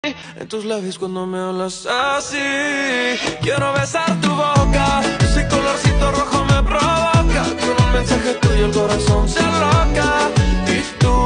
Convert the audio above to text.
En tus labios cuando me hablas así. Quiero besar tu boca, ese colorcito rojo me provoca. Con un mensaje tuyo el corazón se aloca. Y tú